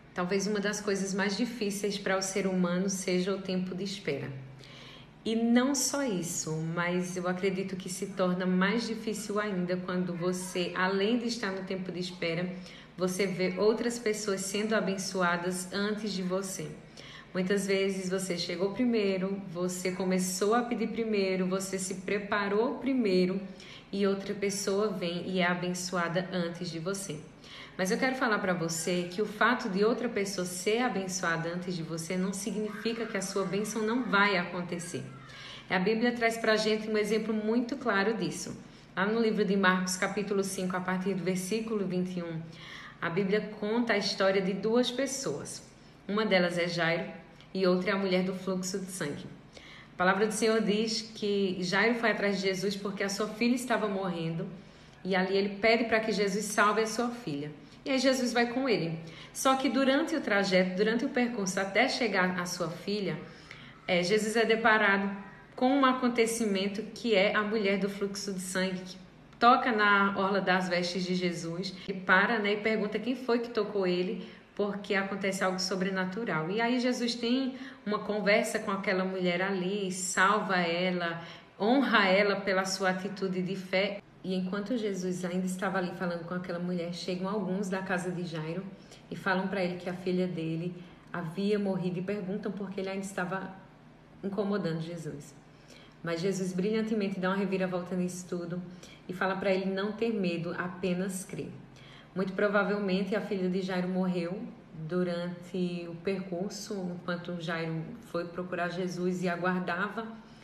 Talvez uma das coisas mais difíceis para o ser humano seja o tempo de espera. E não só isso, mas eu acredito que se torna mais difícil ainda quando você, além de estar no tempo de espera, você vê outras pessoas sendo abençoadas antes de você. Muitas vezes você chegou primeiro, você começou a pedir primeiro, você se preparou primeiro e outra pessoa vem e é abençoada antes de você. Mas eu quero falar para você que o fato de outra pessoa ser abençoada antes de você não significa que a sua bênção não vai acontecer. A Bíblia traz para a gente um exemplo muito claro disso. Lá no livro de Marcos, capítulo 5, a partir do versículo 21, a Bíblia conta a história de duas pessoas. Uma delas é Jairo e outra é a mulher do fluxo de sangue. A palavra do Senhor diz que Jairo foi atrás de Jesus porque a sua filha estava morrendo e ali ele pede para que Jesus salve a sua filha. E aí Jesus vai com ele. Só que durante o trajeto, durante o percurso até chegar à sua filha, Jesus é deparado com um acontecimento que é a mulher do fluxo de sangue que toca na orla das vestes de Jesus e para, e pergunta quem foi que tocou ele, porque acontece algo sobrenatural. E aí Jesus tem uma conversa com aquela mulher ali, salva ela, honra ela pela sua atitude de fé. E enquanto Jesus ainda estava ali falando com aquela mulher, chegam alguns da casa de Jairo e falam para ele que a filha dele havia morrido e perguntam por que ele ainda estava incomodando Jesus. Mas Jesus brilhantemente dá uma reviravolta nisso tudo e fala para ele não ter medo, apenas crer. Muito provavelmente a filha de Jairo morreu durante o percurso, enquanto Jairo foi procurar Jesus e aguardava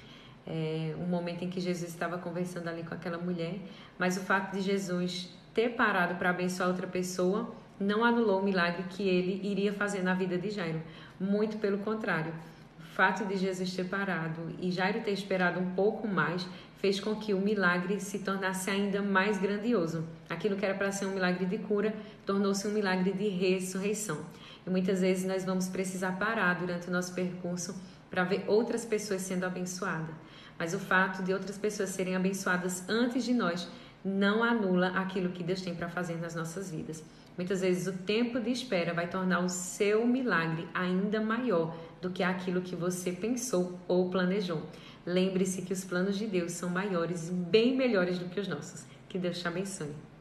um momento em que Jesus estava conversando ali com aquela mulher. Mas o fato de Jesus ter parado para abençoar outra pessoa não anulou o milagre que ele iria fazer na vida de Jairo. Muito pelo contrário. O fato de Jesus ter parado e Jairo ter esperado um pouco mais fez com que o milagre se tornasse ainda mais grandioso. Aquilo que era para ser um milagre de cura tornou-se um milagre de ressurreição. E muitas vezes nós vamos precisar parar durante o nosso percurso para ver outras pessoas sendo abençoadas. Mas o fato de outras pessoas serem abençoadas antes de nós não anula aquilo que Deus tem para fazer nas nossas vidas. Muitas vezes o tempo de espera vai tornar o seu milagre ainda maior do que aquilo que você pensou ou planejou. Lembre-se que os planos de Deus são maiores e bem melhores do que os nossos. Que Deus te abençoe.